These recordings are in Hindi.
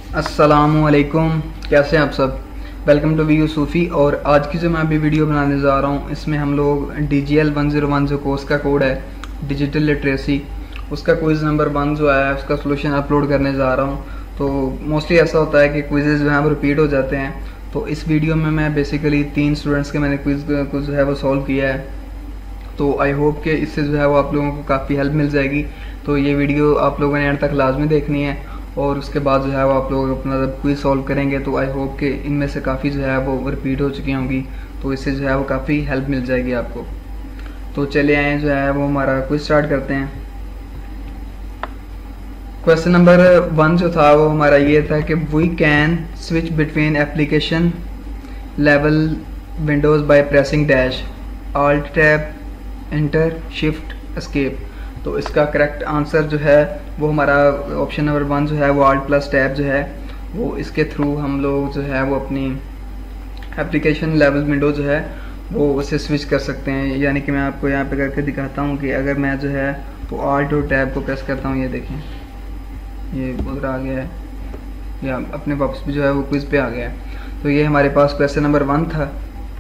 अस्सलामुअलैकुम, कैसे हैं आप सब। Welcome to V Sufi. और आज की जो मैं अभी वीडियो बनाने जा रहा हूँ इसमें हम लोग DGL 101 जो कोर्स का कोड है डिजिटल लिटरेसी, उसका क्विज़ नंबर 1 जो आया है उसका सोल्यूशन अपलोड करने जा रहा हूँ। तो मोस्टली ऐसा होता है कि क्विज़ेज़ जो हैं वो रिपीट हो जाते हैं। तो इस वीडियो में मैं बेसिकली 3 स्टूडेंट्स के मैंने क्विज़ को जो है वो सॉल्व किया है। तो आई होप कि इससे जो है वो आप लोगों को काफ़ी हेल्प मिल जाएगी। तो ये वीडियो आप लोगों ने एंड तक लाजमी देखनी है और उसके बाद जो है वो आप लोग अपना जब क्विज सॉल्व करेंगे तो आई होप कि इनमें से काफ़ी जो है वो रिपीट हो चुकी होंगी, तो इससे जो है वो काफ़ी हेल्प मिल जाएगी आपको। तो चले आए जो है वो हमारा क्विज स्टार्ट करते हैं। क्वेश्चन नंबर 1 जो था वो हमारा ये था कि we can switch between application level windows by pressing dash alt tab enter shift escape. तो इसका करेक्ट आंसर जो है वो हमारा ऑप्शन नंबर 1 जो है वो ऑल्ट प्लस टैब जो है वो इसके थ्रू हम लोग जो है वो अपनी एप्लीकेशन लेवल विंडो जो है वो उसे स्विच कर सकते हैं। यानी कि मैं आपको यहाँ पे करके दिखाता हूँ कि अगर मैं जो है वो ऑल्ट और टैब को प्रेस करता हूँ, ये देखें ये उधर आ गया है या अपने वापस भी जो है वो क्विज पे आ गया है। तो ये हमारे पास क्वेश्चन नंबर 1 था।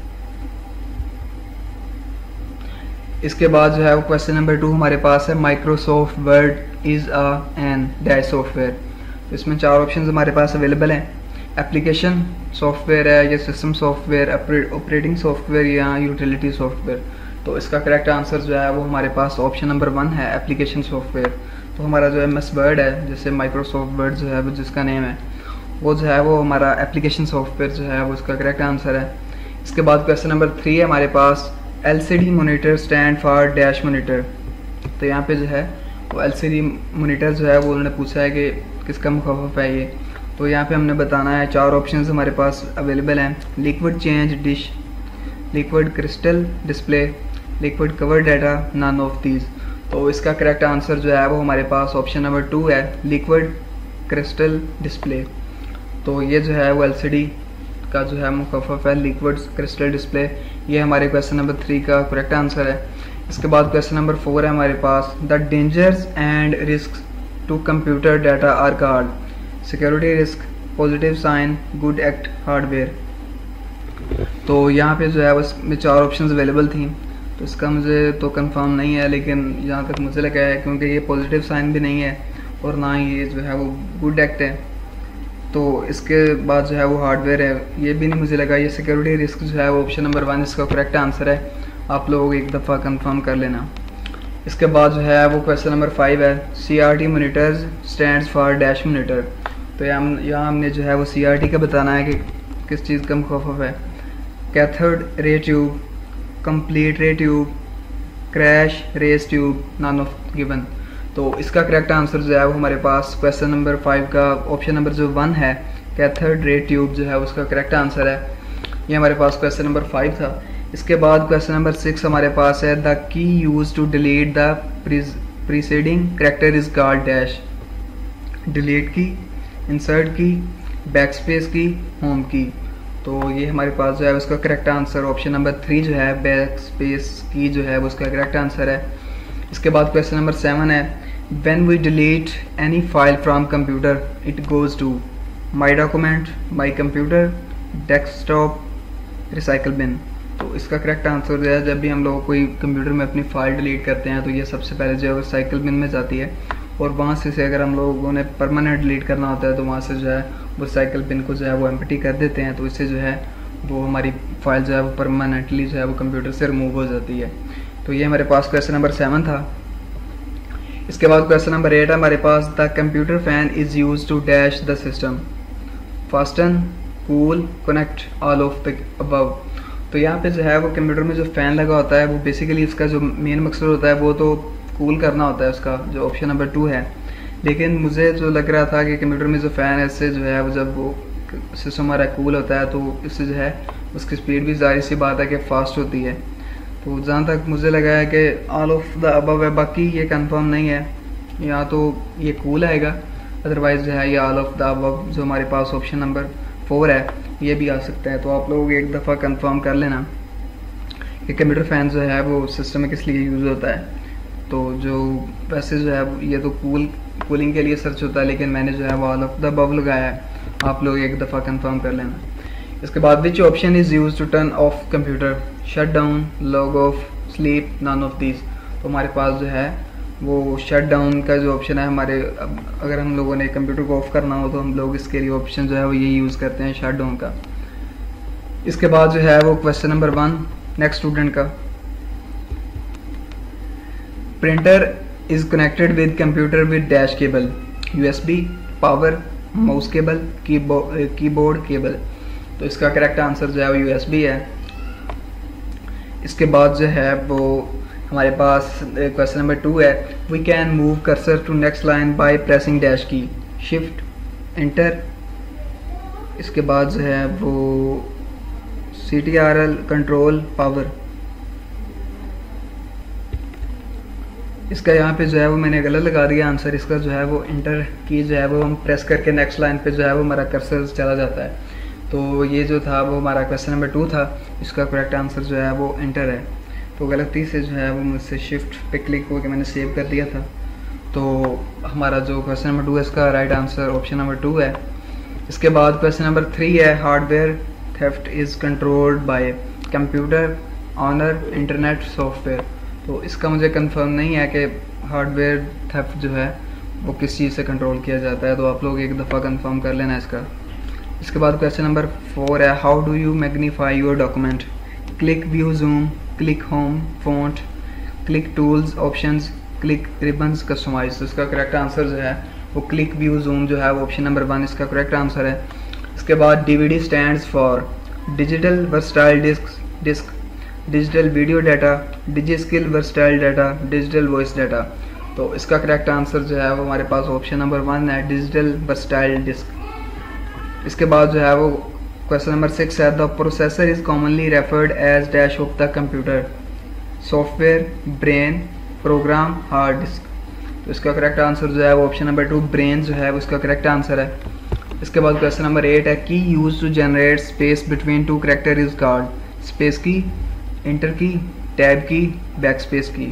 इसके बाद जो है वो क्वेश्चन नंबर 2 हमारे पास है Microsoft Word is an dash software. तो इसमें 4 ऑप्शन हमारे पास अवेलेबल हैं। एप्लीकेशन सॉफ्टवेयर है या सिस्टम सॉफ्टवेयर, ऑपरेटिंग सॉफ्टवेयर या यूटिलिटी सॉफ्टवेयर। तो इसका करेक्ट आंसर जो है वो हमारे पास ऑप्शन नंबर 1 है, एप्लीकेशन सॉफ्टवेयर। तो हमारा जो MS वर्ड है, जैसे माइक्रोसॉफ्ट वर्ड जो है वो जिसका नेम है वो जो है वो हमारा एप्लीकेशन सॉफ्टवेयर जो है वो उसका करेक्ट आंसर है। इसके बाद क्वेश्चन नंबर 3 है हमारे पास LCD monitor stand for dash monitor. तो यहाँ पे जो है वो LCD मोनीटर जो है वो उन्होंने पूछा है कि किसका मुखफ़फ़ है ये। तो यहाँ पे हमने बताना है 4 ऑप्शंस हमारे पास अवेलेबल हैं। Liquid change dish, liquid crystal display, liquid cover data, none of these. तो इसका करेक्ट आंसर जो है वो हमारे पास ऑप्शन नंबर 2 है, लिक्विड क्रिस्टल डिस्प्ले। तो ये जो है वो LCD का जो है मुखफ़फ़ है, लिक्विड क्रिस्टल डिस्प्ले। ये हमारे क्वेश्चन नंबर 3 का करेक्ट आंसर है। इसके बाद क्वेश्चन नंबर 4 है हमारे पास the dangers and risk to computer data are called security risk, positive sign, good act, hardware. तो यहाँ पे जो है उसमें 4 ऑप्शंस अवेलेबल थी। तो इसका मुझे तो कंफर्म नहीं है, लेकिन जहाँ तक मुझे लगा है क्योंकि ये पॉजिटिव साइन भी नहीं है और ना ही ये जो है वो गुड एक्ट है, तो इसके बाद जो है वो हार्डवेयर है, ये भी नहीं मुझे लगा। ये सिक्योरिटी रिस्क जो है वो ऑप्शन नंबर 1 इसका करेक्ट आंसर है। आप लोग एक दफ़ा कंफर्म कर लेना। इसके बाद जो है वो क्वेश्चन नंबर 5 है CRT monitors stands for dash monitor. तो यहाँ हमने जो है वो CRT का बताना है कि किस चीज़ का मुखफ़फ़ है। Cathode ray tube, complete ray tube, crash rays tube, none of given. तो इसका करेक्ट आंसर जो है वो हमारे पास क्वेश्चन नंबर 5 का ऑप्शन नंबर जो 1 है, कैथोड रे ट्यूब जो है उसका करेक्ट आंसर है। ये हमारे पास क्वेश्चन नंबर 5 था। इसके बाद क्वेश्चन नंबर 6 हमारे पास है the key use to delete the preceding character is called dash. Delete key, insert key, backspace key, home key. तो ये हमारे पास जो है उसका करेक्ट आंसर ऑप्शन नंबर 3 जो है बैकस्पेस की जो है उसका करेक्ट आंसर है। इसके बाद क्वेश्चन नंबर 7 है when we delete any file from computer it goes to my document, my computer, desktop, recycle bin। तो इसका करेक्ट आंसर जो है जब भी हम लोग कोई कंप्यूटर में अपनी फाइल डिलीट करते हैं तो ये सबसे पहले जो है वो रिसाइकल बिन में जाती है, और वहाँ से अगर हम लोगों ने परमानेंट डिलीट करना होता है तो वहाँ से जो है वो रिसाइकल बिन को जो है वो एम्प्टी कर देते हैं। तो इससे जो है वो हमारी फाइल जो है वो परमानेंटली जो है वो कंप्यूटर से रिमूव हो जाती है। तो ये हमारे पास क्वेश्चन नंबर 7 था। इसके बाद क्वेश्चन नंबर 8 है हमारे पास the computer fan is use to dash the system, fasten, cool, connect, all of the above. तो यहाँ पे जो है वो कंप्यूटर में जो फ़ैन लगा होता है वो बेसिकली इसका जो मेन मकसद होता है वो तो कूल करना होता है, उसका जो ऑप्शन नंबर 2 है। लेकिन मुझे जो लग रहा था कि कंप्यूटर में जो फ़ैन है इससे जो है वो जब वो सिस्टम हमारा कूल होता है तो इससे जो है उसकी स्पीड भी जाहिर सी बात है कि फास्ट होती है। तो जहाँ तक मुझे लगा है कि ऑल ऑफ द अबव है, बाकी ये कंफर्म नहीं है, या तो ये कूल आएगा अदरवाइज़ जो है ये ऑल ऑफ द अबव जो हमारे पास ऑप्शन नंबर 4 है ये भी आ सकता है। तो आप लोग एक दफ़ा कंफर्म कर लेना कि कंप्यूटर फैन जो है वो सिस्टम में किस लिए यूज़ होता है। तो जो वैसे जो है ये तो कूलिंग के लिए सर्च होता है, लेकिन मैंने जो है वो ऑल ऑफ द अबव लगाया है। आप लोग एक दफ़ा कंफर्म कर लेना। इसके बाद which option is use to turn off computer, shut down, log off, sleep, none of these. तो हमारे पास जो है वो शट डाउन का जो ऑप्शन है हमारे, अगर हम लोगों ने कंप्यूटर को ऑफ करना हो तो हम लोग इसके लिए ऑप्शन जो है वो ये यूज़ करते हैं, शट डाउन का। इसके बाद जो है वो क्वेश्चन नंबर 1 नेक्स्ट स्टूडेंट का, printer is connected with computer with dash cable, USB, power, mouse cable, keyboard cable. तो इसका करेक्ट आंसर जो है वो USB है। इसके बाद जो है वो हमारे पास क्वेश्चन नंबर 2 है, we can move cursor to next line by pressing dash key, shift, enter. इसके बाद जो है वो CTRL, कंट्रोल, पावर। इसका यहाँ पे जो है वो मैंने गलत लगा दिया आंसर। इसका जो है वो इंटर की जो है वो हम प्रेस करके नेक्स्ट लाइन पे जो है वो हमारा कर्सर चला जाता है। तो ये जो था वो हमारा क्वेश्चन नंबर 2 था। इसका करेक्ट आंसर जो है वो इंटर है। तो गलती से जो है वो मुझसे शिफ्ट पे क्लिक होकर मैंने सेव कर दिया था। तो हमारा जो क्वेश्चन नंबर 2 है इसका राइट आंसर ऑप्शन नंबर 2 है। इसके बाद क्वेश्चन नंबर 3 है, hardware theft is controlled by computer, owner, internet, software. तो इसका मुझे कंफर्म नहीं है कि हार्डवेयर थेफ्ट जो है वो किस चीज़ से कंट्रोल किया जाता है, तो आप लोग एक दफ़ा कंफर्म कर लेना इसका। इसके बाद क्वेश्चन नंबर 4 है, how do you magnify your document, click view zoom, click home, font, click tools, options, click ribbons, customize. तो इसका करेक्ट आंसर जो है वो क्लिक व्यू जूम जो है वो ऑप्शन नंबर 1 इसका करेक्ट आंसर है। इसके बाद DVD stands for digital versatile disc, digital video data, digital versatile data, digital voice data. तो इसका करेक्ट आंसर जो है वो हमारे पास ऑप्शन नंबर 1 है, डिजिटल वर्सटाइल डिस्क। इसके बाद जो है वो क्वेश्चन नंबर 6 है, the processor is commonly referred as dash of the computer, software, brain, program, hard disk. तो इसका करेक्ट आंसर जो है वो ऑप्शन नंबर 2 ब्रेन जो है वो इसका करेक्ट आंसर है। इसके बाद क्वेश्चन नंबर 8 है, key use to generate space between 2 character is called, space key, enter key, tab key, backspace key.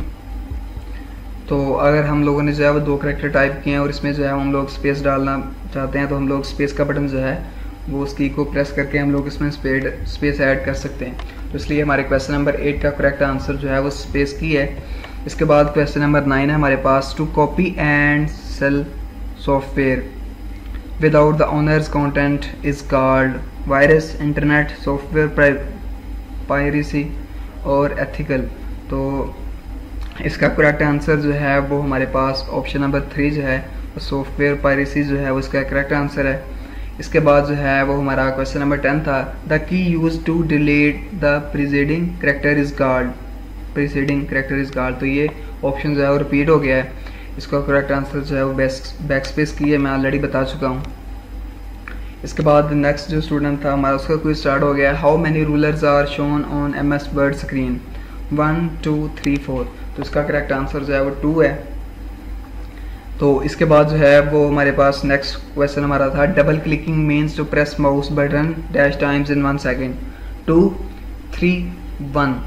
तो अगर हम लोगों ने जो है वो 2 कैरेक्टर टाइप किए हैं और इसमें जो है हम लोग स्पेस डालना चाहते हैं तो हम लोग स्पेस का बटन जो है वो उस की को प्रेस करके हम लोग इसमें स्पेस ऐड कर सकते हैं। तो इसलिए हमारे क्वेश्चन नंबर 8 का करेक्ट आंसर जो है वो स्पेस की है। इसके बाद क्वेश्चन नंबर 9 है हमारे पास, to copy and sell software without the owner's content is called virus, internet, software piracy और एथिकल। तो इसका करेक्ट आंसर जो है वो हमारे पास ऑप्शन नंबर 3 जो है सॉफ्टवेयर पायरेसी जो है वो इसका करेक्ट आंसर है। इसके बाद जो है वो हमारा क्वेश्चन नंबर 10 था, the key use to delete the preceding character is called, preceding character is called. तो ये ऑप्शन जो है वो रिपीट हो गया है। इसका करेक्ट आंसर जो है वो बैक स्पेस की है, मैं ऑलरेडी बता चुका हूँ। इसके बाद नेक्स्ट जो स्टूडेंट था हमारा उसका क्विज स्टार्ट हो गया है, how many rulers are shown on MS word screen, 1 2 3 4। तो इसका करेक्ट आंसर जो है वो 2 है। तो इसके बाद जो है वो हमारे पास नेक्स्ट क्वेश्चन हमारा था, double clicking means to press mouse button dash times in 1 second, 2 3 1,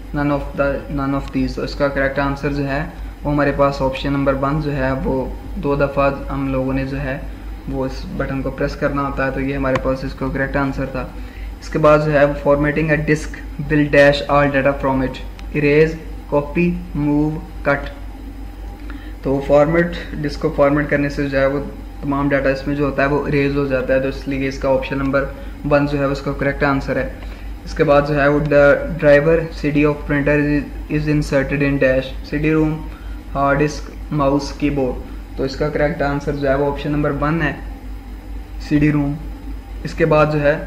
none of these. तो इसका करेक्ट आंसर जो है वो हमारे पास ऑप्शन नंबर 1 जो है वो 2 दफ़ा हम लोगों ने जो है वो इस बटन को प्रेस करना होता है। तो ये हमारे पास इसका करेक्ट आंसर था। इसके बाद जो है formatting a disk will dash all data from it, erase, copy, move, cut. तो फॉर्मेट डिस्क को फॉर्मेट करने से जो है वो तमाम डाटा इसमें जो होता है वो इरेज हो जाता है। तो इसलिए इसका ऑप्शन नंबर 1 जो है उसका करेक्ट आंसर है। इसके बाद जो है वो the driver CD of printer is inserted in dash, CD ROM, hard disk, mouse, keyboard. तो इसका करेक्ट आंसर जो है वो ऑप्शन नंबर 1 है, CD रोम। इसके बाद जो है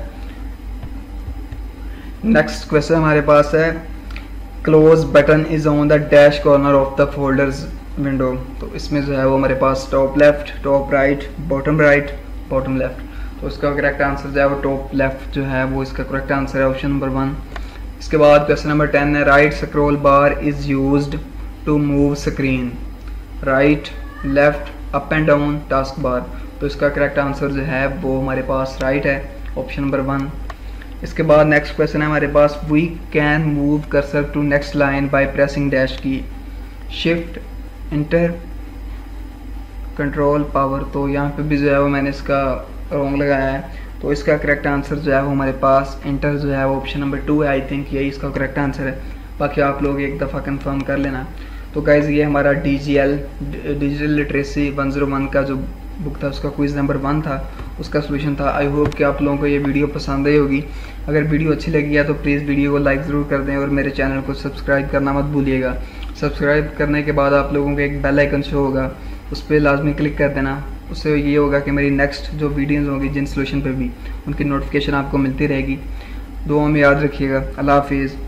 नेक्स्ट क्वेश्चन हमारे पास है, close button is on the dash corner of the folders window. तो इसमें जो है वो हमारे पास top left, top right, bottom left. तो इसका करेक्ट आंसर जो है वो टॉप लेफ्ट जो है वो इसका करेक्ट आंसर है, ऑप्शन नंबर 1। इसके बाद क्वेश्चन नंबर 10 है, right scroll bar is used to move screen, right, left, up and down, task bar. तो इसका करेक्ट आंसर जो है वो हमारे पास राइट है, ऑप्शन नंबर 1। इसके बाद नेक्स्ट क्वेश्चन है हमारे पास, we can move cursor to next line by pressing dash key, shift, enter, control, power. तो यहाँ पे भी जो है वो मैंने इसका रॉन्ग लगाया है। तो इसका करेक्ट आंसर जो है वो हमारे पास इंटर जो है वो ऑप्शन नंबर 2 है। आई थिंक यही इसका करेक्ट आंसर है, बाकी आप लोग एक दफ़ा कंफर्म कर लेना। तो गाइज़ ये हमारा DGL डिजिटल लिटरेसी 101 का जो बुक था उसका क्विज़ नंबर 1 था, उसका सोल्यूशन था। आई होप कि आप लोगों को ये वीडियो पसंद आई होगी। अगर वीडियो अच्छी लगी है तो प्लीज़ वीडियो को लाइक ज़रूर कर दें और मेरे चैनल को सब्सक्राइब करना मत भूलिएगा। सब्सक्राइब करने के बाद आप लोगों को एक बेल आइकन शो होगा, उस पर लाजमी क्लिक कर देना। उससे ये होगा कि मेरी नेक्स्ट जो वीडियोज़ होंगी जिन सोल्यूशन पर भी, उनकी नोटिफिकेशन आपको मिलती रहेगी। दुआ में याद रखिएगा। अल्लाह हाफिज़।